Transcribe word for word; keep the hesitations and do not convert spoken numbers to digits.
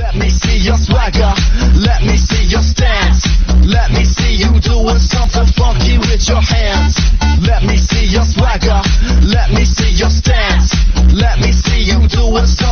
Let me see your swagger, let me see your stance. Let me see you doing something funky with your hands. Let me see your swagger, let me see your stance. Let me see you doing something